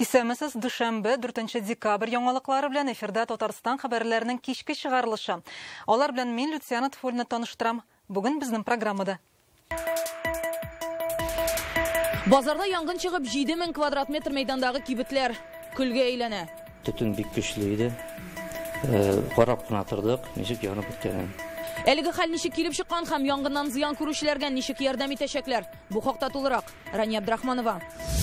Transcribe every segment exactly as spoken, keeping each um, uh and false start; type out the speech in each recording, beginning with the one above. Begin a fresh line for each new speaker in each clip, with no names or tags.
Исәмесез дүшәмбе дүртенче декабрь яңалыклары белән эфирда Татарстан хәбәрләренең кичке чыгарылышы. Алар белән мин Люциана Тфольна таныштырам. Бүген безнең программада.
Базарда янгын чыгып җиде мең квадрат метр мәйдандагы кибетләр күлгә әйләнә.
Төтен бик көчле иде. Карап кына тордык, ничек янып беткәнен.
Әлеге хәл ничек килеп чыккан һәм янгыннан зыян күрүчеләргә ничек ярдәм итәчәкләр? Бу хакта тулырак Рания Абдрахманова.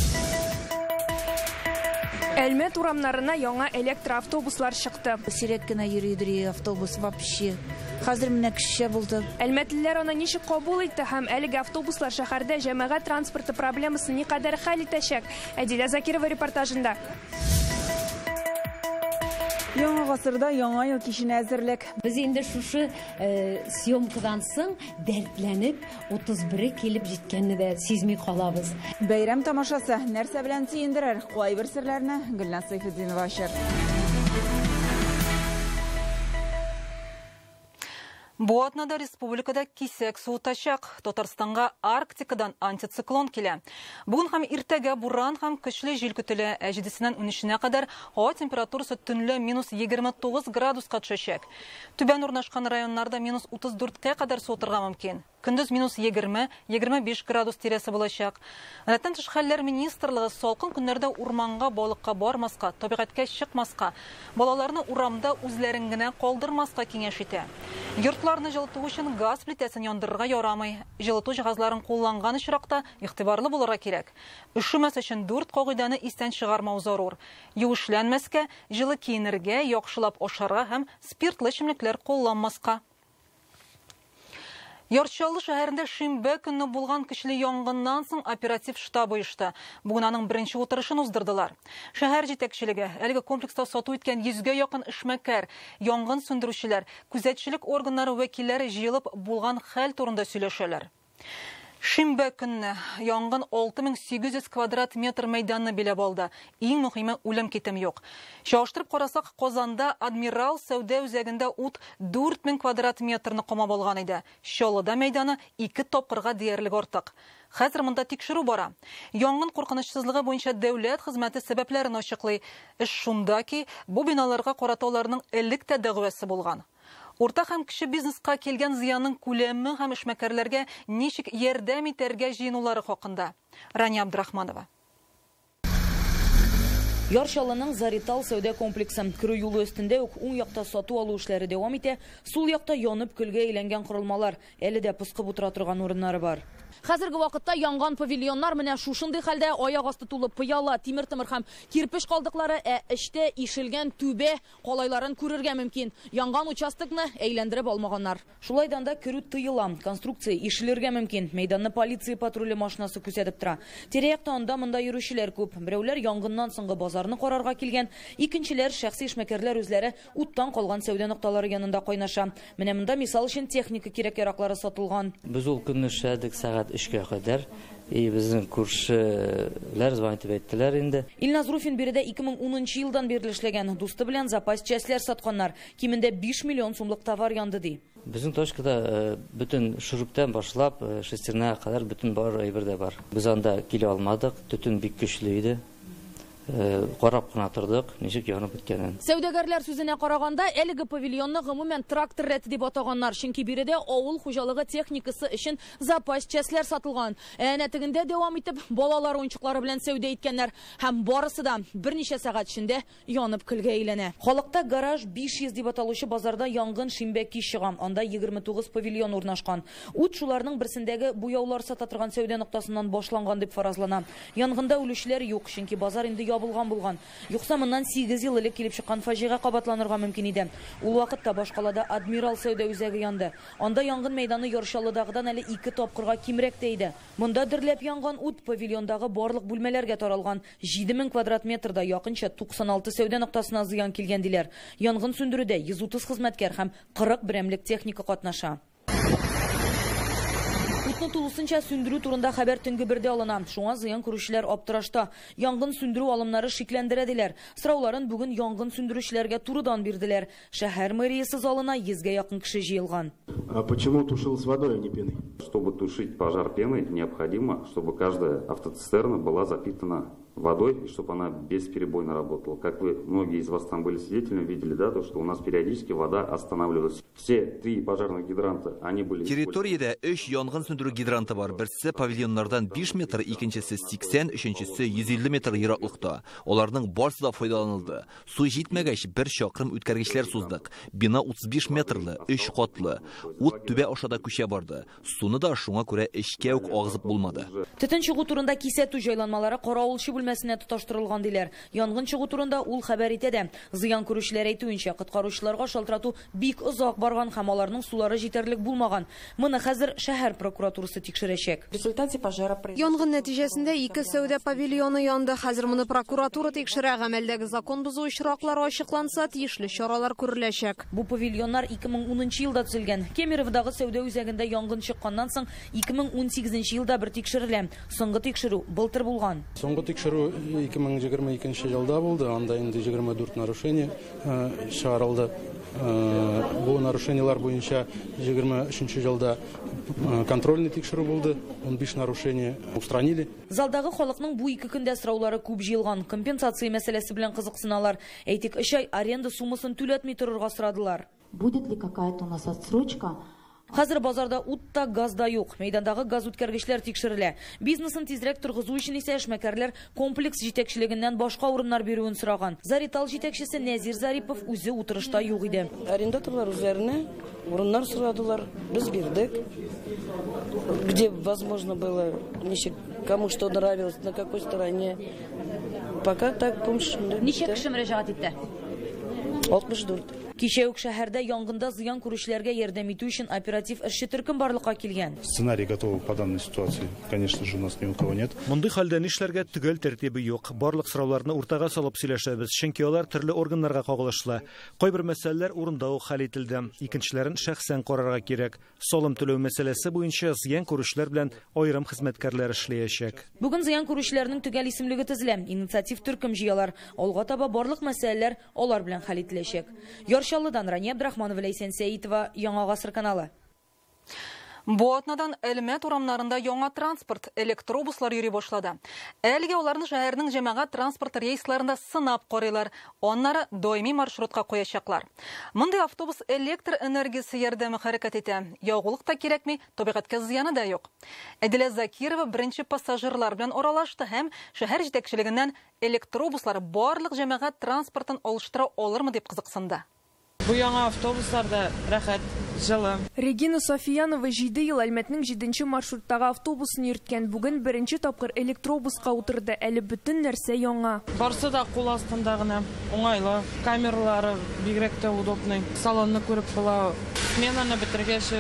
Әлмәт урамнарына яңа электроавтобуслар чыкты.
Сирәк кенә йөридер автобус вообще. Хәзер менә кичә булды.
Әлмәтлеләр аны ничек кабул итте һәм әлеге автобуслар шәһәрдә җәмәгать транспорты проблемасын никадәр хәл итәчәк? Әдилә Закирова репортажында.
Яңа гасырда яңа ел киченә әзерлек.
Без инде шушы съемкадан соң дәртләнеп утыз бире килеп җиткәнне дә сизми калабыз.
Бәйрәм тамашасы нәрсә белән сөендерер? Кайбер серләрне Гөлназ Сайфетдинова ачар.
Бу атнада республикада кисәк суытачак. Татарстанга Арктикадан антициклон килә. Бүген һәм иртәгә буран һәм көчле җил көтелә. җидесеннән унөченә кадәр һава температурасы төнлә минус егерме тугыз градуска төшәчәк. Түбән урнашкан районнарда минус утыз дүрткә кадәр суытырга мөмкин. Көндез минус егерме - егерме биш градус тирәсе булачак. Рәттән тыш хәлләр министрлыгы салкын көннәрдә урманга, балыкка бармаска, табигатькә чыкмаска, балаларны урамда үзләрен генә калдырмаска киңәш итә. Йортларны җылыту өчен газ плитәсен яндырырга ярамый. Җылыту җиһазларын кулланган очракта игътибарлы булырга кирәк. Өшүмәс өчен дүрт кагыйдәне истән чыгармау зарур. Юешләнмәскә, җылы киенергә, яхшылап ашарга һәм спиртлы эчемлекләр кулланмаска. Ярчаллы шәһәрендә шимбә көнне булган көчле янгыннан соң оператив штаб оешты. Бүген аның беренче утырышын уздырдылар. Шәһәр җитәкчелеге, әлеге комплекста сату иткән йөзгә якын эшмәкәр, янгын сүндерүчеләр, күзәтчелек органнары вәкилләре җыелып булган хәл турында сөйләшәләр. Шимбә көнне янгын алты мең сигез йөз квадрат метр мәйданны биләп алды. Иң мөһиме үлем китем юк. Чагыштырып карасак, Казанда Адмирал сәүдә үзәгендә ут дүрт мең квадрат метрны камап алган иде. Чаллыда мәйданы ике тапкырга диярлек артык. Хәзер монда тикшерү бара. Янгын куркынычсызлыгы буенча дәүләт хезмәте сәбәпләрен ачыклый. Эш шунда ки, бу биналарга каратуларның элек тә дәгъвасы булган. Урта һәм кече бизнеска килгән зыянның күләме һәм эшмәкәрләргә ничек ярдәм итәргә җыенулары хакында. Рания Абдрахманова.
Ярчаллының Заритал сәүдә комплексы кирү юлы өстендә үк уң якта сату алу эшләре дәвам итә, сул якта янып көлгә әйләнгән корылмалар, әле дә пыскып утыра торган урыннары бар. Хәзерге вакытта янган павильоннар менә шушындый хәлдә аяк асты тулып пыяла, тимер-тимер һәм кирпеч калдыклары, ә эчтә ишелгән түбә калайларын күрергә мөмкин. Янган участокны әйләндереп алмаганнар. Шулайдан да керү тыела, конструкция ишелергә мөмкин. Мәйданны полиция патруле машинасы күзәтеп тора. Тирә-якта анда-монда йөрүчеләр күп. Берәүләр янгыннан соңгы базарны карарга килгән, икенчеләр шәхси эшмәкәрләр үзләре уттан калган сәүдә нукталары янында кайнаша. Менә монда мисал өчен техника кирәк-яраклары сатылган.
Без ул көнне эшләдек сәгать өчкә кадәр. И безнең күршеләр звонит иттеләр инде.
Илназ Руфин биредә ике мең унынчы елдан бирле эшләгән, дусты белән запас частьләр сатканнар. Кимендә биш миллион сумлык товар янды ди.
Безнең точкада бөтен шуруптан башлап шестернәгә кадәр бөтен бар әйбер бар. Без анда килә алмадык, төтен бик көчле иде. Карап кына тордык, ничек янып беткәнен.
Сәүдәгәрләр сүзенә караганда, әлеге павильонны гомумән трактор рәте дип атаганнар, чөнки биредә авыл хуҗалыгы техникасы өчен запас частьләр сатылган. Әнә тегендә дәвам итеп балалар уенчыклары белән сәүдә иткәннәр һәм барысы да берничә сәгать эчендә янып көлгә әйләнә. Халыкта гараж биш йөз дип аталучы базарда янгын шимбә кич чыган. Анда егерме тугыз павильон урнашкан. Ут шуларның берсендәге буяулар сата торган сәүдә ноктасыннан башланган дип фаразлана. Янгында үлүчеләр юк, чөнки базар инде ябылган булган. Юкса моннан сигез ел элек килеп чыккан фаҗига кабатланырга мөмкин иде. Ул вакытта башкалада Адмирал сәүдә үзәге янды. Анда янгын мәйданы Ярчаллыдагыдан әле ике тапкырга кимрәк тә иде. Монда дөрләп янган ут павильондагы барлык бүлмәләргә таралган. җиде мең квадрат метрда якынча туксан алты сәүдә ноктасына зыян килгән диләр. Янгын сүндерүдә йөз утыз хезмәткәр һәм кырык берәмлек техника катнаша. Утны тулысынча сүндерү турында хәбәр төнге бердә алына. Шуңа зыян күрүчеләр аптырашта. Янгын сүндерү алымнары шикләндерәдиләр. Сорауларын бүген янгын сүндерүчеләргә турыдан бирделәр. Шәһәр мэриясе залына йөзгә якын кеше җыелган.
А почему тушил с водой, а не пеной?
Чтобы тушить пожар пеной, необходимо, чтобы каждая автоцистерна была запитана водой, чтобы она бесперебойно работала. Как вы, многие из вас там были свидетелями, видели, да, то, что у нас периодически вода останавливалась. Все три пожарных гидранта, они были...
Территорияда үш янгын сөндіру гидранты бар. Бірсі павильоннардан биш метр, икенчесе сиксән, үшіншісі йөз илле метр ераклыкта. Оларның барысы да файдаланылды. Су җитмәгәч, бер чакрым үткәргечләр суздык. Бина утыз биш метрлы, өч катлы. Ут түбә ашада күчә барды. Суны да шуңа күрә эчкә үк агызып булмады.
Төтен чыгу турында кисәтү җайланмалары каравылчы бүлмәсенә тоташтырылган диләр. Янгын чыгу турында ул хәбәр итә дә. Зыян күрүчеләр әйтүенчә, коткаручыларга шалтырату бик озак барган һәм аларның сулары җитәрлек булмаган. Моны хәзер шәһәр прокуратурасы тикшерәчәк.
Янгын нәтиҗәсендә ике сәүдә павильоны янды. Хәзер моны прокуратура тикшерә. Гамәлдәге закон бозу очраклары ачыкланса, тиешле чаралар күреләчәк.
Бу павильоннар ике мең унынчы елда төзелгән. Кемеровдагы сәүдә үзәгендә янгын чыкканнан соң ике мең унсигезенче елда бер тикшерелә. Соңгы тикшерү былтыр булган.
Соңгы тикшерү ике мең егерме икенче елда булды. Анда инде егерме дүрт нарушение чыгарылды. Бу нарушениялар буенча егерме өченче елда контрольный тикшерү булды. он биш нарушение устранили.
Залдагы халыкның бу ике көндә сораулары күп җыелган. Компенсация мәсьәләсе белән кызыксыналар. Әйтик, өч ай аренда суммасын түләтми торырга сорадылар.
Будет ли какая-то у нас отсрочка?
Хәзер базарда ут та, газ да юк. Мәйдандагы газ үткәргечләр тикшерелә. Бизнесын тизрәк торгызу өчен исә эшмәкәрләр комплекс җитәкчелегеннән башка урыннар бирүен сораган. Заритал җитәкчесе Нәзир Зарипов үзе утырышта юк иде.
Арендаторлар үзләренә урыннар сорадылар. Без бирдек. Где возможно было, кому что нравилось, на какой стороне. Пока так помощь.
Ничек кеше мөрәҗәгать итте?
алтмыш дүрт.
Кичә үк шәһәрдә янгында зыян күрүчеләргә ярдәм итү өчен оператив эшче төркем барлыкка килгән.
Сценарий готовый по данной ситуации, конечно же, у нас ни у кого нет.
Мондый хәлдә нишләргә төгәл тәртибе юк. Барлык сорауларны уртага салып сөйләшәбез, чөнки алар төрле органнарга кагылышлы. Кайбер мәсьәләләр урында ук хәл ителде. Икенчеләрен шәхсән карарга кирәк. Салым түләү мәсьәләсе буенча зыян күрүчеләр белән аерым хезмәткәрләр эшләячәк.
Бүген зыян күрүчеләрнең төгәл исемлеге төзелә. Инициатив төркем җыялар. Алга таба барлык мәсьәләләр алар белән хәл ителәчәк. Яршаллыдан Рания Абдрахманова, Ләйсән Сәитова, Яңа Гасыр каналы.
Буатнадан Әлмәт урамнарында яңа транспорт, электробуслар йөри башлады. Әлегә уларны шәһәрнең җәмәгать транспорт рейсларында сынап карыйлар. Аннары даими маршрутка куячаклар. Мондый автобус электр энергиясе ярдәме хәрәкәт итә. Яугылык та кирәкми, табигатькә зыяны да юк. Әдилә Закирова беренче пассажирлар белән аралашты һәм шәһәр җитәкчелегеннән электробуслар барлык җәмәгать транспортын алыштыра алырмы дип кызыксынды.
Бу яңа автобусларда рәхәт, җылы.
Регина Софиянова җиде ел Әлмәтнең җиденче маршруттагы автобусын йөрткән. Бүген беренче тапкыр электробуска утырды. Әле бөтен нәрсә яңа.
Барсы да кул астында гына, уңайлы. Камералары бигрәк тә удобный. Салонны күреп була. Сменаны бетергәч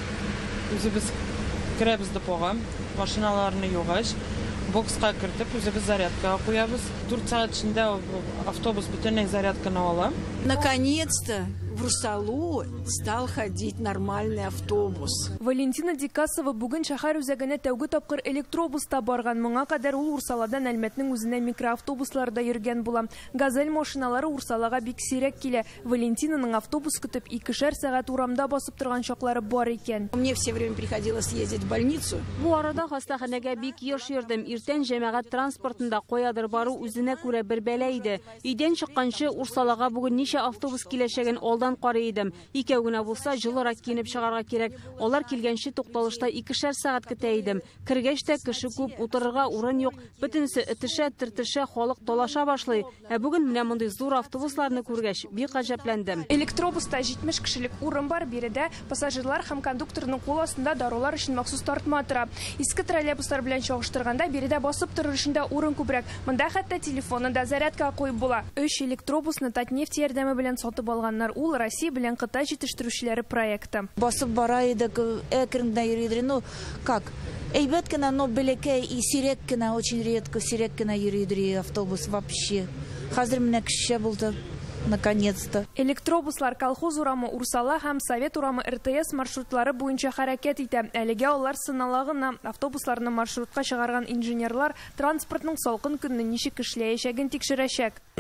үзебез керәбез депога. Машиналарны югач, бокска кертеп үзебез зарядка куябыз. дүрт сәгать эчендә автобус бөтенләй зарядканы ала.
Наконец-то в Русалу стал ходить нормальный автобус.
Валентина Дикасова бүген шәһәр үзәгенә тәүге тапкыр электробуста барган. Моңа кадәр ул Урсаладан Әлмәтнең үзенә микроавтобусларда йөргән була. Газель машиналары Урсалага бик сирәк килә. Валентинаның автобус көтеп икешәр сәгать урамда басып торган чаклары бар икән.
Мне все время приходилось ездить в больницу.
Бу арада хастаханәгә бик еш йөрдем. Иртән җәмәгать транспортында каядыр бару үзенә күрә бер бәлә иде. Өйдән чыкканчы Урсалага бүген ничә автобус киләчәген алдан карый идем. Икәү генә булса җылырак киенеп чыгарга кирәк. Алар килгәнче тукталышта икешәр сәгать көтә идем. Кергәч тә кеше күп, утырырга урын юк. Бөтенесе этешә, тиртешә, халык талаша башлый. Ә бүген менә мондый зур автобусларны күргәч, бик гаҗәпләндем.
Электробуста җитмеш кешелек урын бар. Биредә пассажирлар һәм кондукторның кул астында дарулар өчен махсус тартма тора. Иске троллейбуслар белән чагыштырганда биредә басып торыр өчен дә урын күбрәк. Монда хәтта телефонны да зарядка куеп була. Өч электробусны Татнефть ярдәме белән сатып алганнар. Ул Россия белән Кытай җитештерүчеләре проекты.
Басып бара идек, әкренләп йөридер. Ну, как? Әйбәт кенә, но бәләкәй и сирәк кенә, очень редко сирәк кенә йөридер автобус вообще. Хәзер менә кеше булды. Наконец-то.
Электробуслар колхоз урамы Урсала һәм Совет урамы эр тэ эс маршрутлары буенча хәрәкәт итә. Әлегә алар сыналагына автобусларны маршрутка чыгарган инженерлар транспортның салкын көнне ничек эшләячәген тикшерәчәк.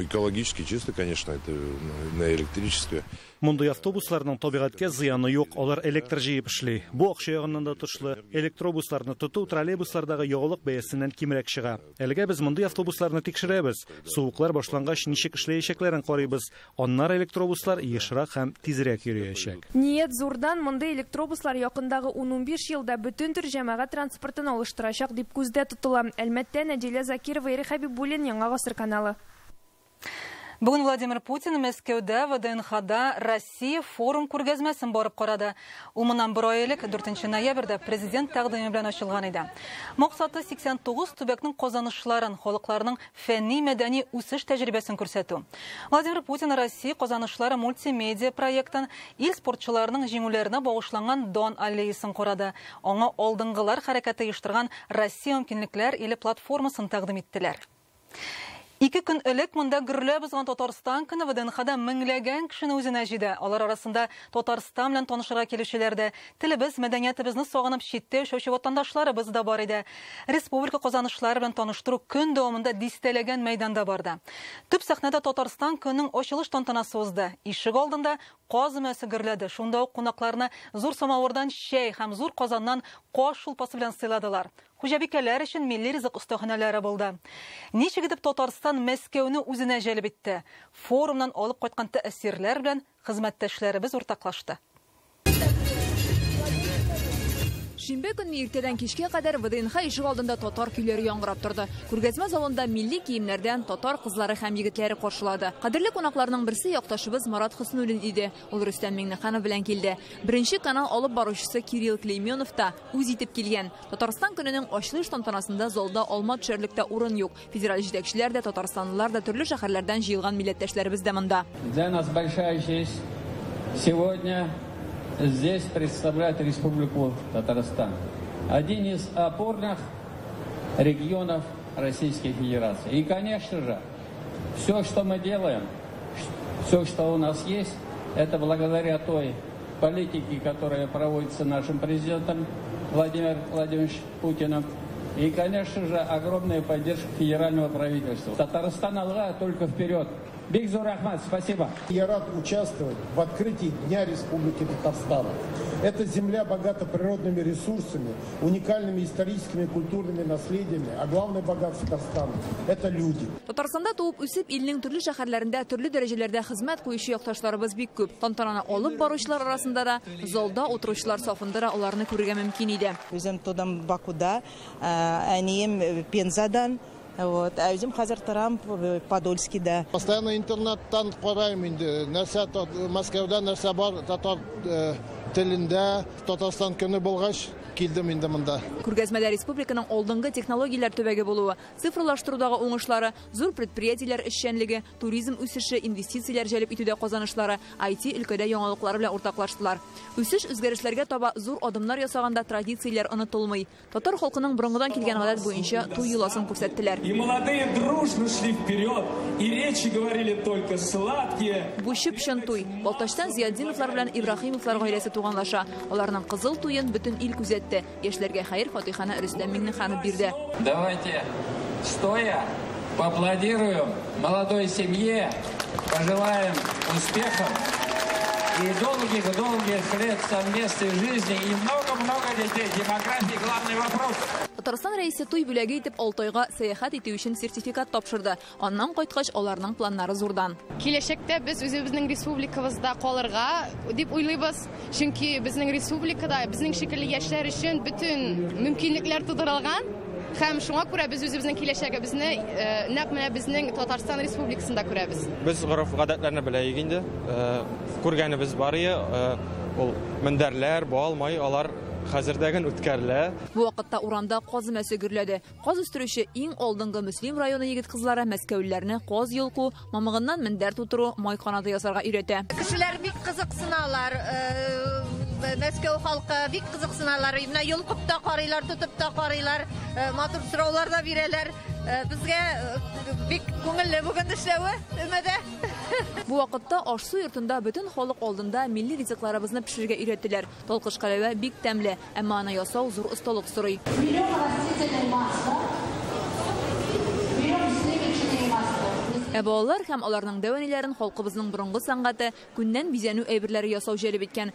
Экологически чисто, конечно, это на электричестве.
Мундай автобусларның табигатькә зыяны юк, алар электр җыеп эшли. Бу акча ягыннан да тышлы. Электробусларны тоту троллейбуслардагы ягылык бәясеннән кимрәк чыга. Әлегә без мондый автобусларны тикшерәбез. Суыклар башлангач ничек эшләячәкләрен карыйбыз. Аннары электробуслар ешрак һәм тизрәк йөриячәк.
Ният зурдан мондый электробуслар якындагы ун-унбиш елда бөтен төр җәмәгать транспортын алыштырачак дип күздә тотыла. Әлмәттә Нәдилә Закирова, Ирек Хәбибуллин, Яңа Гасыр каналы.
Бүген Владимир Путин Мәскәүдә ВДНХда Россия форум күргәзмәсен барып карады. Ул моннан бер ай элек дүртенче ноябрьдә президент тәкъдиме белән ачылган иде. Максаты сиксән тугыз төбәкнең казанышларын, халыкларның фәнни-мәдәни үсеш тәҗрибәсен күрсәтү. Владимир Путин Россия казанышлары мультимедиа проектын ил спортчыларының җиңүләренә багышланган Дон аллеясын карады. Аңа алдынгылар хәрәкәте оештырган Россия мөмкинлекләр иле платформасын тәкъдим иттеләр. Ике көн элек монда гөрләп узган Татарстан көне ВДНХда меңләгән кешене үзенә җыйды. Алар арасында Татарстан белән танышырга килүчеләр дә, телебез, мәдәниятебезне сагынып читтә яшәүче ватандашларыбыз да бар иде. Республика казанышлары белән таныштыру көн дәвамында дистәләгән мәйданда барды. Төп сәхнәдә Татарстан көненең ачылыш тантанасы узды. Ишек алдында каз мәсе гөрләде. Шунда ук кунакларны зур самавырдан чәй һәм зур казаннан каш шулпасы белән сыйладылар. Хуҗабикәләр өчен милли ризык остаханәләре булды. Ничек итеп Татарстан Мәскәүне үзенә җәлеп итте? Форумнан алып кайткан тәэсирләр белән хезмәттәшләребез уртаклашты.
Шимбе көнне иртәдән кичкә кадәр ВДНХ ишек алдында татар көйләре яңгырап торды. Күргәзмә залында милли киемнәрдән татар кызлары һәм егетләре каршылады. Кадерле кунакларның берсе якташыбыз Марат Хөснуллин иде. Ул Рөстәм Миңнеханов белән килде. Беренче канал алып баручысы Кирилл Клейменов та үз итеп килгән. Татарстан көненең ачылыш тантанасында залда алма төшәрлектә урын юк. Федераль җитәкчеләр дә, татарстанлылар да, төрле шәһәрләрдән җыелган милләттәшләребез дә монда.
Для нас большая честь сегодня здесь представлять Республику Татарстан. Один из опорных регионов Российской Федерации. И, конечно же, все, что мы делаем, все, что у нас есть, это благодаря той политике, которая проводится нашим президентом Владимиром Владимировичем Путиным. И, конечно же, огромная поддержка федерального правительства. Татарстан алга, только вперед. Бигзур Ахмад, спасибо.
Я рад участвовать в открытии Дня Республики Татарстан. Эта земля богата природными ресурсами, уникальными историческими и культурными наследиями, а главное богатство Татарстана – это люди.
Татарстанда туып үсеп, илнең төрле шәһәрләрендә, төрле дәрәҗәләрдә хезмәт куючы якташларыбыз бик күп. Тантананы алып баручылар арасында да, залда утыручылар сафында да аларны күрергә мөмкин иде.
Үзем тудым Бакуда, әнием Пензадан. Вот, а өзім қазір тұрам Подольскийда.
Постоянно интернеттан қараймын инде. Нәрсә Мәскәүдә нәрсә бар татар телендә, Татарстан көне булгач килдем инде монда.
Күргәзмәдә республиканың алдынгы технологияләр төбәге булуы, цифрлаштырудагы уңышлары, зур предприятиеләр эшчәнлеге, туризм үсеше, инвестицияләр җәлеп итүдә казанышлары, ай ти өлкәдә яңалыклары белән уртаклаштылар. Үсеш үзгәрешләргә таба зур адымнар ясаганда традицияләр онытылмый. Татар халкының борынгыдан килгән гадәт буенча туй юласын күрсәттеләр.
И молодые дружно шли вперед, и речи говорили только сладкие.
Бу чын туй. Балташтан Зияддиновлар белән Ибраһимовлар гаиләсе туганлаша. Аларның кызыл туен бөтен ил күзәтте. Яшьләргә хәер фатиханы Рөстәм Миңнеханов бирде.
Давайте стоя поаплодируем молодой семье, пожелаем успехов и долгих-долгих лет совместной жизни и много-много детей. Демография – главный вопрос.
Татарстан рәисе туй бүләге итеп Алтайга сәяхәт итү өчен сертификат тапшырды. Аннан кайткач аларның планнары зурдан.
Киләчәктә без үзебезнең республикабызда калырга дип уйлыйбыз. Чөнки безнең республикада безнең шикелле яшьләр өчен бөтен мөмкинлекләр тудырылган. Һәм шуңа күрә без үзебезнең киләчәгебезне нәкъ менә безнең Татарстан Республикасында күрәбез.
Без гореф-гадәтләрне беләйек инде. Күргәнебез бар иде. Ул мендәрләр, баалмай, алар хәзердәген үткәрелә.
Бу вакытта урамда каз мәсе гөрләде. Каз үстерүче иң алдынгы мөслим районы егет-кызлары мәскәүлеләрне каз йолку, мамыгыннан мендәр тутыру, май канаты ясарга өйрәтә.
Кешеләр бик кызыксыналар. Мәскәү халкы бик кызыксыналар. Менә йолкып та карыйлар, тутып та карыйлар, матур сораулар да бирәләр. Безгә бик күңелле бүген эшләве өмәдә.
Бу вакытта аш-су йортында бөтен халык алдында милли ризыкларыбызны пешерергә өйрәттеләр. Талкыш каләвә бик тәмле, әмма аны ясау зур осталык сорый. Ә балалар һәм аларның дәвәниләрен халкыбызның борынгы сәнгате күннән бизәнү әйберләре ясау җәлеп иткән.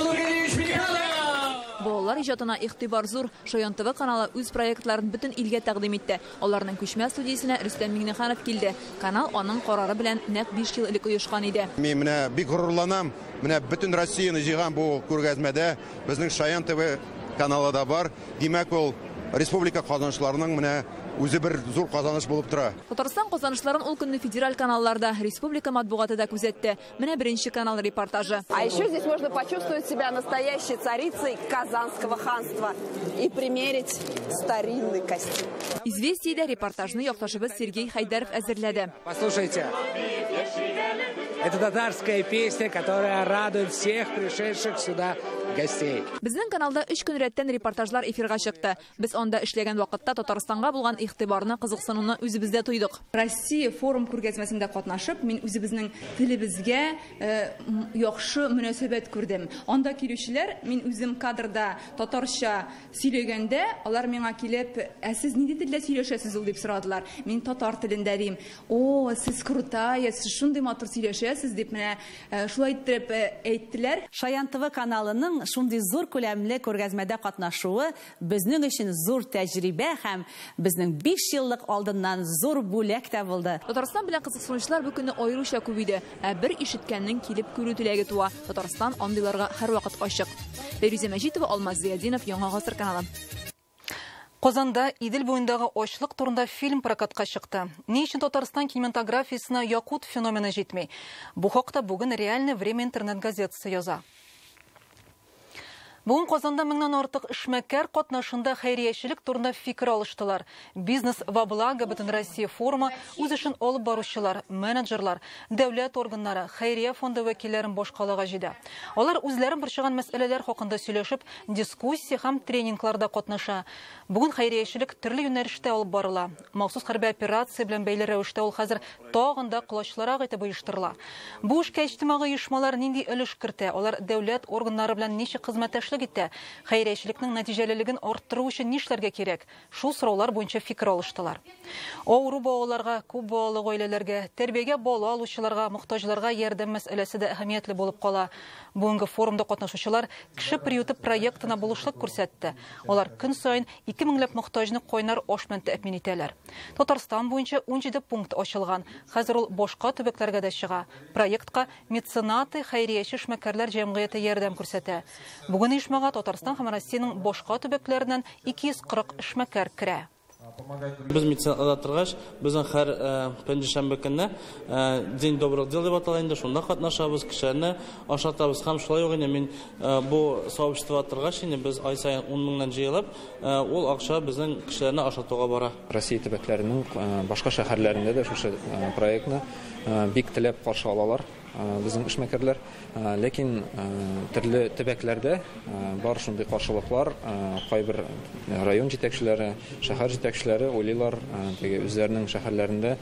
Балалар иҗатына игътибар зур. Шаян ТВ каналы үз проектларын бөтен илгә тәкъдим итте. Аларның күчмә студиясенә Рөстәм Миңнеханов килде. Канал аның карары белән нәкъ биш ел элек оешкан иде.
Мин менә бик горурланам. Менә бөтен Россияны җыйган бу күргәзмәдә безнең Шаян ТВ каналы да бар. Димәк, ул республика казанышларының менә үзе бер зур казаныш булып тора.
Татарстан казанышларын ул көнне федераль каналларда, республика матбугаты да күзәтте. Менә беренче канал репортажы.
А еще здесь можно почувствовать себя настоящей царицей Казанского ханства и примерить старинный костюм.
Известиедә репортажны якташыбыз Сергей Хайдаров әзерләде.
Послушайте. Это татарская песня, которая радует всех пришедших сюда гостей.
Безнең каналда өч көн рәттән репортажлар эфирга чыкты. Без анда эшләгән вакытта Татарстанга булган игътибарны, кызыксынуны үзебездә тойдык.
Россия форум күргәзмәсендә катнашып, мин үзебезнең телебезгә яхшы мөнәсәбәт күрдем. Анда килүчеләр, мин үзем кадрда татарча сөйләгәндә, алар миңа килеп, "Ә сез нинди телдә сөйләшәсез ул?" дип сорадылар. Мин татар телендә дим. "О, сез крутая, сез шундый матур сөйләшәсез" дип менә шулай итеп әйттеләр.
Шаян ТВ каналының шундый зур күләмле күргәзмәдә катнашуы безнең өчен зур тәҗрибә һәм безнең биш еллык алдыннан зур бүләк тә булды.
Татарстан белән кызыксынучылар бу көнне аеруча күп иде. Ә бер ишеткәннең килеп күрү теләге туа. Татарстан андыйларга һәрвакыт ачык. Фәризә Мәҗитова, Алмаз Зиядинов, Яңа гасыр каналы.
Казанда Идел буендагы ачлык турында фильм прокатка чыкты. Ни өчен Татарстан кинематографиясына якут феномены җитми? Бу хакта бүген Реальное время интернет газетасы яза. Бүгін Казанда меңнән артык эшмәкәр катнашында хәйриячелек турында фикер алыштылар. Бизнес во благо Бөтен Россия форумы үз эшен алып баручылар, менеджерлар, дәүләт органнары, хәйрия фонды вәкилләрен башкалага җыйды. Алар үзләрен борчыган мәсьәләләр хакында сөйләшеп, дискуссия һәм тренингларда катнаша. Бүген хәйриячелек төрле юнәлештә алып барыла. Махсус хәрби операция белән бәйле рәвештә ул хәзер тагын да кулачлырак итеп оештырыла. Бу эшкә иҗтимагый оешмалар нинди өлеш кертә? Алар дәүләт органнары белән ничек хезмәттәшлек итә? Хәйриячелекнең нәтиҗәлелеген арттыру өчен нишләргә кирәк? Шул сораулар буенча фикер алыштылар. Авыру балаларга, күп балалы гаиләләргә, тәрбиягә бала алучыларга, мохтаҗларга ярдәм мәсьәләсе дә әһәмиятле булып кала. Бүгенге форумда катнашучылар кеше приюты проектына булышлык күрсәтте. Алар көн саен ике меңләп мохтаҗны кайнар аш белән тәэмин итәләр. Татарстан буенча унҗиде пункт ачылган. Хәзер ул башка төбәкләргә дә чыга. Проектка меценаты хәйрияче эшмәкәрләр җәмгыяте ярдәм күрсәтә. Бүген оешмага Татарстан һәм Россиянең башка төбәкләреннән ике йөз кырык эшмәкәр керә.
Без меценатта торгач, безнең һәр пәнҗешәмбе көнне День добрых дел дип аталганда, шунда катнашабыз, кешеләрне ашатабыз һәм шулай ук мин бу сообществога торгач, без ай саен ун меңнән җыелып, ул акча безнең кешеләрне ашатуга бара.
Россия төбәкләренең башка шәһәрләрендә дә шушы проектны бик теләп каршы алалар. Безнең эшмәкәрләр, ләкин төрле төбәкләрдә бар шундый каршылыклар, кайбер район җитәкчеләре, шәһәр җитәкчеләре уйлыйлар, теге үзләренең шәһәрләрендә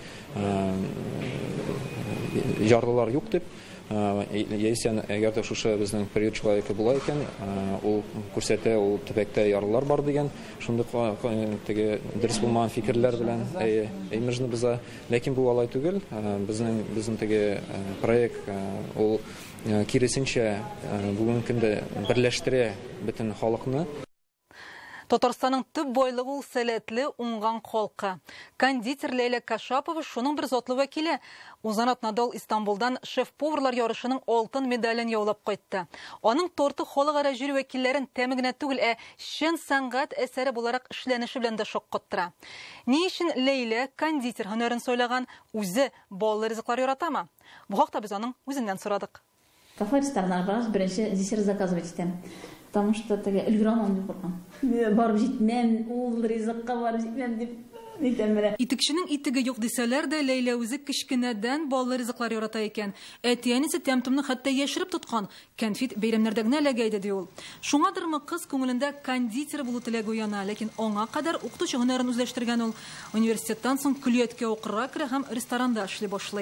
ярлылар юк дип. Яисен әгәр дә шушы безнең приют человека була икән, ул күрсәтә, ул төбәктә ярлылар бар дигән, шундый теге дөрес булмаган фикерләр белән әймәҗне биза. Ләкин бу алай түгел. Безнең безнең теге проект ул киресенчә бүген көндә берләштерә бөтен халыкны.
Татарстанның төп байлыгы ул сәләтле, уңган халкы. Кондитер Ләйлә Кашапова шуның бер затлы вәкиле. Узанат Надал Истанбулдан шеф-поварлар ярышының алтын медален яулап кайтты. Аның торты халыкара жюри вәкилләрен тәмигенә түгел, ә чын сәнгать әсәре буларак эшләнеше белән дә шаккаттыра. Ни өчен Ләйлә кондитер һөнәрен сайлаган, үзе баллы ризыклар яратамы? Бу хакта без аның үзеннән сорадык.
Кафе рестораннарга барабыз, беренче десерт заказывать итәм. Потому что теге өлгерә алмам дип куркам. Барып җитмәм, ул ризыкка барып җитмәм дип әйтәм менә.
Итекченең итеге юк дисәләр дә, Ләйлә үзе кечкенәдән баллы ризыклар ярата икән. Әтиәнисе тәмтемне хәтта яшереп тоткан. Конфет бәйрәмнәрдә генә эләгәйде ди ул. Шуңадырмы кыз күңелендә кондитер булу теләге уяна, ләкин аңа кадәр укытучы һөнәрен үзләштергән ул. Университеттан соң күлияткә укырга керә һәм ресторанда эшли башлый.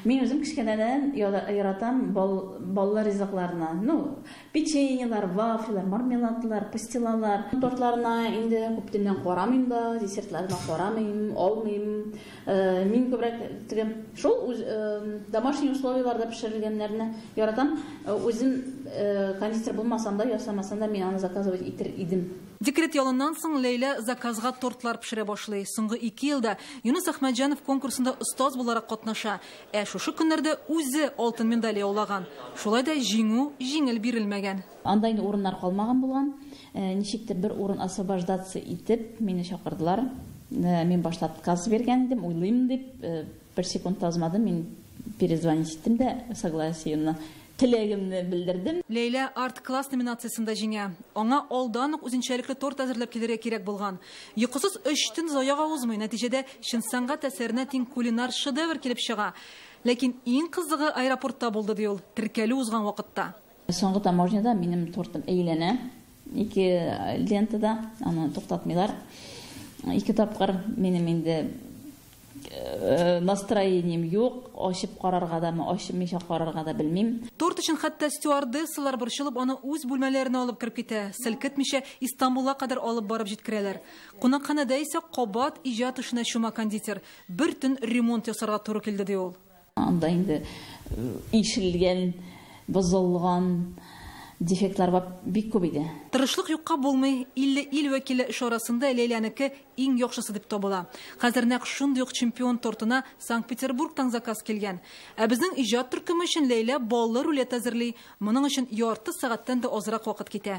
Мен өзім кішкенеден яратам балалар ризыкларына. Ну, печеньелар, вафлилар, мармеладлар, пастилалар. Тортларына инде көптеннен қорамайым да, десертларына қорамайым, алмайым. Мен көбірек тігем шул домашний условияларда пішірілгенлеріне яратам. Өзім кондитер болмасам да, ясамасам да мен аны заказывать итер идім.
Декрет ялыннан соң Лейла заказға тортлар пішіре башлый. Соңғы ике елда Юнус Ахмаджанов конкурсында ұстаз боларак катнаша. Ә шушы көннәрдә үзе алтын медаль яулаган. Шулай да җиңү җиңел бирелмәгән.
Анда инде урыннар калмаган булган. Ничектер бер урын освобождация итеп мине чакырдылар. Мен башта отказ бергән идем, уйлыйм дип, бер секунд тазмадым, мен перезвонить иттем дә согласиемне. Телегімні білдірдім.
Лейла арт класс номинациясында жеңә. Аңа алдан ук үзенчәлекле торт әзерләп килергә кирәк булган. Йокысыз өч төн заяга узмый, нәтиҗәдә шин сәнгать әсәренә тиң кулинар шедевр килеп чыга. Ләкин иң кызыгы аэропортта булды ди ул, теркәлү узган вакытта.
Соңгы таможняда минем тортым әйләнә. Ике лентада, аны туктатмыйлар. Ике тапкыр минем инде настроением юк, ашып карарга да, ашымыйча карарга да белмим.
Торт өчен хәтта стюардессалар борчылып аны үз бүлмәләренә алып кирип китә. Селкетмичә Истанбулга кадәр алып барып җиткерәләр. Кунакханәдә исә кабат иҗат эшенә чума кондитер. Бер төн ремонт ясарга туры килде ди ул.
Анда инде ишелгән, бозылган дефектлар бик күп иде.
Тырышлык юкка булмый, илле ил вәкиле эш арасында Лейләнеке иң яхшысы дип табыла. Хәзер нәкъ шундый ук чемпион тортына Санкт-Петербургтан заказ килгән. Ә безнең иҗат төркеме өчен Лейла баллы рулет әзерли. Моның өчен ярты сәгатьтән дә азрак вакыт китә.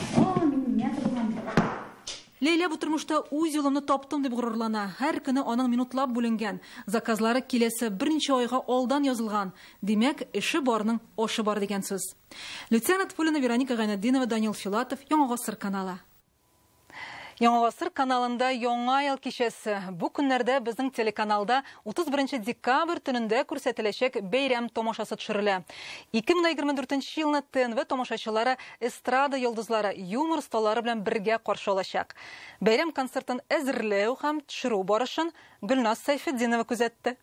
Лейла бу тормышта үз юлымны таптым дип горурлана. Һәр көне аның минутлап бүленгән. Заказлары киләсе берничә айга алдан язылган. Димәк, эше барның ашы бар дигән сүз. Люциана Тпулина, Вероника Гайнетдинова, Данил Филатов, Яңа Гасыр каналы. Яңа Гасыр каналында Яңа ел кичәсе. Бу көннәрдә безнең телеканалда утыз беренче декабрь төнендә күрсәтеләчәк бәйрәм тамашасы төшерелә. ике мең егерме дүртенче елны ТНВ тамашачылары эстрада йолдызлары, юмор осталары белән бергә каршы алачак. Бәйрәм концертын әзерләү һәм төшерү барышын Гөлназ Сайфетдинова күзәтте.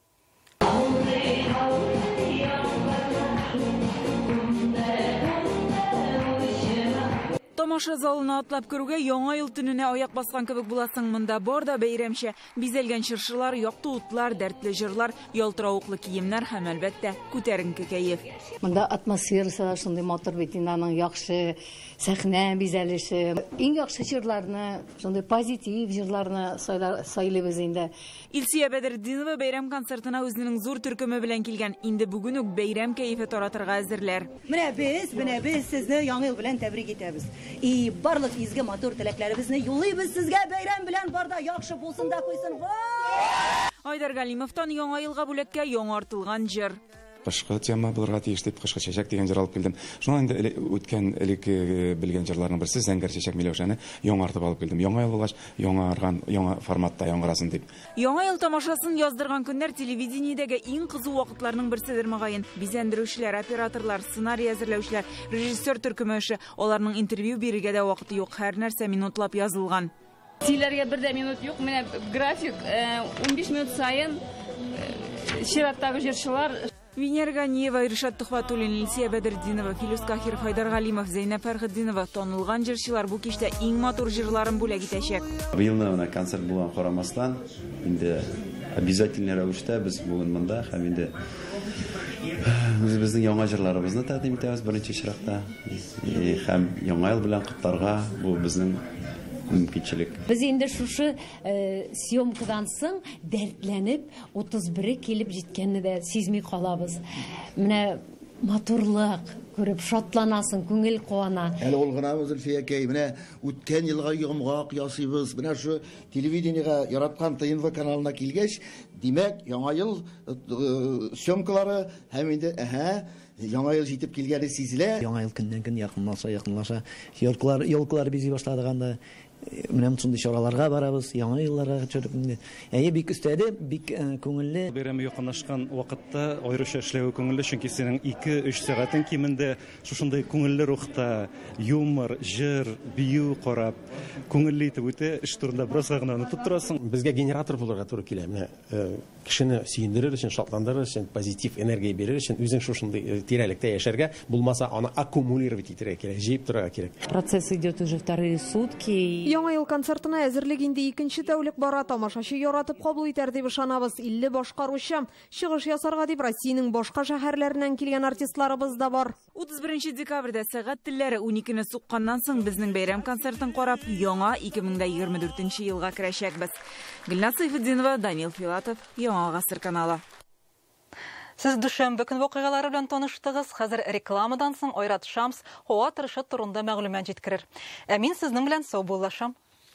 Тамаша залына атлап керүгә яңа ел төненә аяк баскан кебек буласың. Монда бар да бәйрәмчә бизәлгән чыршылар, якты утлар, дәртле җырлар, ялтыравыклы киемнәр һәм әлбәттә күтәренке кәеф.
Монда атмосферасы шундый матур бит, аның яхшы сәхнә бизәлеше. Иң яхшы җырларны, шундый позитив җырларны сайлыйбыз инде.
Илсия Бәдердинова бәйрәм концертына үзенең зур төркеме белән килгән. Инде бүген үк бәйрәм кәефе таратырга әзерләр.
Менә без, менә без сезне яңа ел белән тәбрик итәбез. И барлык изге матур теләкләребезне юллыйбыз сезгә, бәйрәм белән барда яхшы булсын да куйсын.
Айдар Галимовтан яңа елга бүләккә яңартылган җыр.
Кышкы тема булырга тиеш дип кышкы чәчәк дигән җыр алып килдем. Шуңа инде үткән элекке белгән җырларның берсе Зәңгәр чәчәк Миләүшәне яңартып алып килдем. Яңа ел булгач, яңарган, яңа форматта яңгырасын дип.
Яңа ел тамашасын яздырган көннәр телевидениедәге иң кызу вакытларның берседер мөгаен. Бизәндерүчеләр, операторлар, сценарий әзерләүчеләр, режиссер төркеме эше, аларның интервью бирергә дә вакыты юк, һәр нәрсә минутлап язылган.
Сөйләргә бер дә минут юк. Менә график унбиш минут сайын чираттагы җырчылар.
Венера Ганиева, Иршат Тухватуллин, Илсия Бәдердинова, Филус Кахиров, Айдар Галимов, Зәйнәп Фәрхетдинова танылган җырчылар бу кичтә иң матур җырларын бүләк итәчәк.
Быелны концерт булган карамастан, инде обязательный рәвештә без бүген монда һәм инде үзебезнең яңа җырларыбызны тәкъдим итәбез беренче чиракта. Һәм яңа ел белән котларга бу безнең мөмкинчелек.
Без инде шушы съемкадан соң дәртләнеп утыз бире килеп җиткәнне дә сизми калабыз. Менә матурлык күреп шатланасың, күңел куана.
Әле ул гына Зөлфия кәй, менә үткән елга йомгак ясыйбыз. Менә шу телевидениегә яраткан ТНВ каналына килгәч, димәк, яңа ел съемкалары һәм инде әһә яңа ел җитеп килгәне сизелә.
Яңа ел көннән көн якынлаша, якынлаша. Елкалар, елкалар бизи башладыганда
Менә шундый чараларга барабыз, яңа елларга чөркүндә. Әйе, бик үстәде, бик күңелле.
Бәйрәм якынлашкан вакытта аеруча эшләү күңелле, чөнки синең ике-өч сәгатен кимендә шушындай күңелле рухта, юмор, җыр, бию карап, күңелле итеп үтә, эш турында бераз гына онытып торасың.
Безгә генератор булырга туры килә. Менә кешене сөендерер өчен, шатландырыр өчен, позитив энергия бирер өчен үзең шушындай тирәлектә яшәргә, булмаса аны аккумулировать итәргә кирәк, җыеп торырга кирәк.
Процесс идет уже вторые сутки.
Яңа ел концертына әзерлек инде икенче тәүлек бара, тамашачы яратып кабул итәр дип ышанабыз. илле башкаручы, чыгыш ясарга дип Россиянең башка шәһәрләреннән килгән артистларыбыз да бар.
утыз беренче декабрьдә сәгать телләре уникене сукканнан соң безнең бәйрәм концертын карап, яңа ике мең егерме дүртенче елга керәчәкбез. Гөлназ Сайфетдинова, Данил Филатов, Яңа гасыр каналы.
Сез дүшәмбе көн вакыйгалары белән таныштыгыз. Хәзер рекламадан соң Айрат Шамс һава торышы турында мәгълүмат җиткерер. Ә мин сезнең белән сау булышам.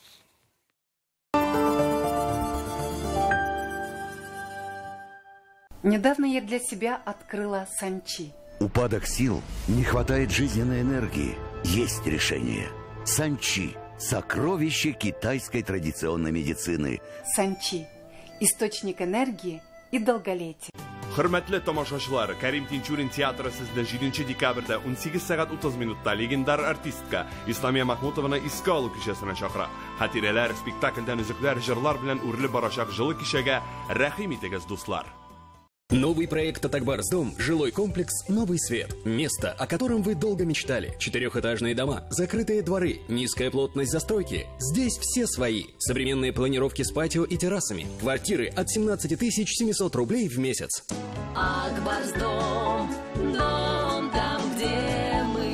Недавно я для себя открыла Санчи.
Упадок сил, не хватает жизненной энергии. Есть решение. Санчи – сокровище китайской традиционной медицины.
Санчи – источник энергии и долголетия.
Hürmetli tomoshachilar, Karim Tinchurin teatri sizda yedinchi dekabrda o'n sakkiz soat o'ttiz minutda legendar artistka Islomiya Mahmutovani esga olib kishasini chaqira. Xatiralar, spektakldan uzuklar, jurlar bilan urilib borashaq жылы kishaga rahim etagaz do'stlar.
Новый проект от Акбарсдом – жилой комплекс «Новый свет». Место, о котором вы долго мечтали. Четырехэтажные дома, закрытые дворы, низкая плотность застройки. Здесь все свои. Современные планировки с патио и террасами. Квартиры от семнадцати тысяч семисот рублей в месяц.
Акбарсдом, дом там, где мы.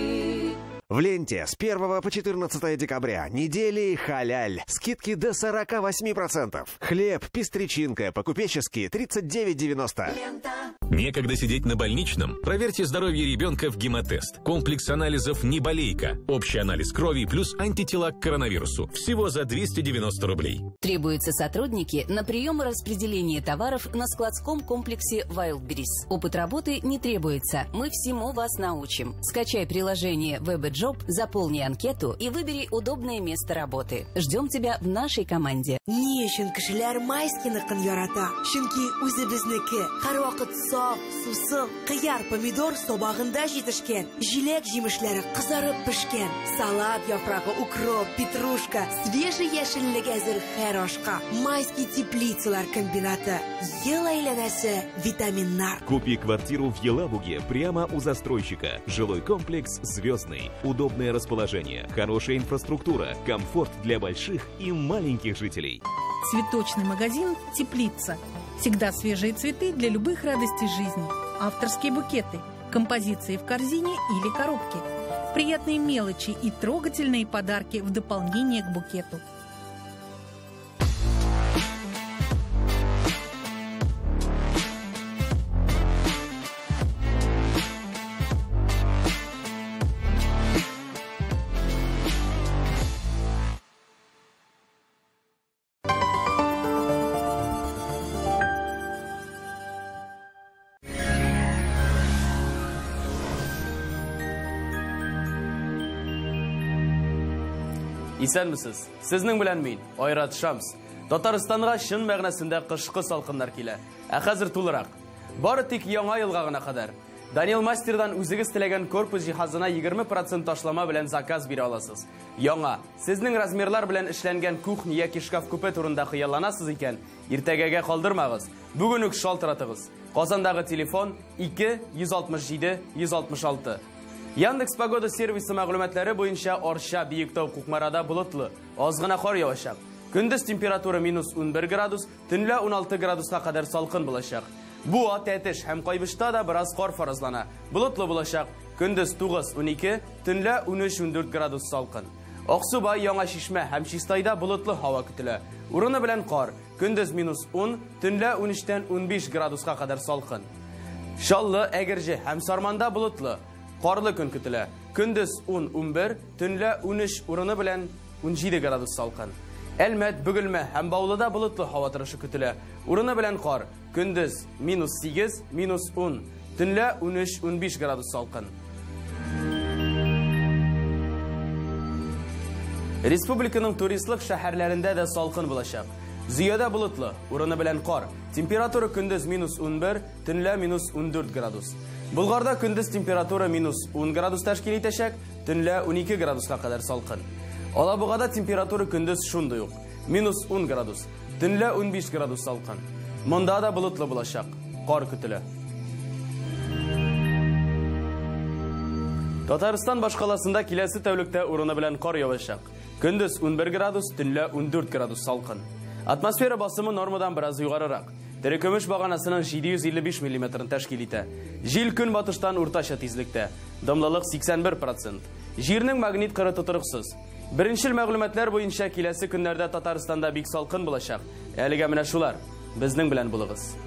В ленте с первого по четырнадцатое декабря недели халяль. Скидки до сорока восьми процентов. Хлеб, пестричинка, по-купечески тридцать девять девяносто.
Некогда сидеть на больничном? Проверьте здоровье ребенка в гемотест. Комплекс анализов «Не болейка». Общий анализ крови плюс антитела к коронавирусу. Всего за двести девяносто рублей.
Требуются сотрудники на прием и распределение товаров на складском комплексе Wildberries. Опыт работы не требуется. Мы всему вас научим. Скачай приложение WebJob, заполни анкету и выбери удобное место работы. Ждем тебя в нашей команде.
Ни өчен кешеләр майскины кын ярата. Чөнки үзебезнеке һәрвакыт саф, сусыл, кыяр, помидор собагында җитешкән. Җиләк җимешләре кызарып пешкән. Салат яфрагы, укроп, петрушка, свежий яшеллек әзер һәр ашка. Майский теплицалар комбинаты. Ел әйләнәсе, витаминнар.
Купи квартиру в Елабуге прямо у застройщика. Жилой комплекс «Звездный». Удобное расположение, хорошая инфраструктура, комфорт для больших и маленьких жителей.
Цветочный магазин «Теплица». Всегда свежие цветы для любых радостей жизни. Авторские букеты, композиции в корзине или коробке. Приятные мелочи и трогательные подарки в дополнение к букету.
Исәнмесез? Сезнең белән мин, Айрат Шамс. Татарстанга шын мәгънәсендә кышкы салкыннар килә. Ә хәзер тулырак. Бары тик яңа елга гына кадәр. Данил Мастердан үзегез теләгән корпус җиһазына егерме процент ташлама белән заказ бирә аласыз. Яңа, сезнең размерлар белән эшләнгән кухня яки шкаф купе турында хыялланасыз икән, иртәгәгә калдырмагыз. Бүген үк шалтыратыгыз. Казандагы телефон ике йөз алтмыш җиде йөз алтмыш алты. Яндекс Погода сервисы мәгълүматлары буенча Арча, Биектау, Кукмарада болытлы, аз гына кар явачак. Көндез температура минус ун бер градус, төнлә ун алты градуска кадәр салкын булачак. Буа, Тәтеш һәм Кайбышта да бераз кар фаразлана. Болытлы булачак. Көндез тугыз ун ике, төнлә ун өч ун дүрт градус салкын. Аксубай, Яңа Шишмә һәм Чистайда болытлы һава көтелә. Урыны белән кар. Көндез минус ун, төнлә ун өчтән ун биш градуска кадәр салкын. Шаллы, Әгерҗе һәм Сарманда болытлы. Карлы көн көтелә. Көндез ун ун бер, төнлә ун өч, урыны белән ун җиде градус салкын. Әлмәт, Бөгелмә һәм Баулыда болытлы һава торышы көтелә. Урыны белән кар. Көндез минус сигез, минус ун, төнлә ун өч ун биш градус салкын. Республиканың туристлык шәһәрләрендә дә салкын булачак. Зөядә болытлы, урыны белән кар. Температура көндез минус ун бер, төнлә минус ун дүрт градус. Булгарда көндез температура минус ун градус тәшкил итәчәк, төнлә ун ике градуска кадәр салкын. Алабугада температура көндез шундый ук, минус ун градус, төнлә ун биш градус салкын. Монда да болытлы булачак, кар көтелә. Татарстан башкаласында киләсе тәүлектә урыны белән кар явачак. Көндез ун бер градус, төнлә ун дүрт градус салкын. Атмосфера басымы нормадан бераз югарырак. Терекөмеш баганасының җиде йөз илле биш миллиметрын тәшкил итә. Җил көн батыштан уртача тизлектә. Дымлылык сиксән бер процент. Җирнең магнит кыры тотырыксыз. Беренчел мәгълүматлар буенча киләсе көннәрдә Татарстанда бик салкын булачак. Әлегә менә шулар. Безнең белән булыгыз.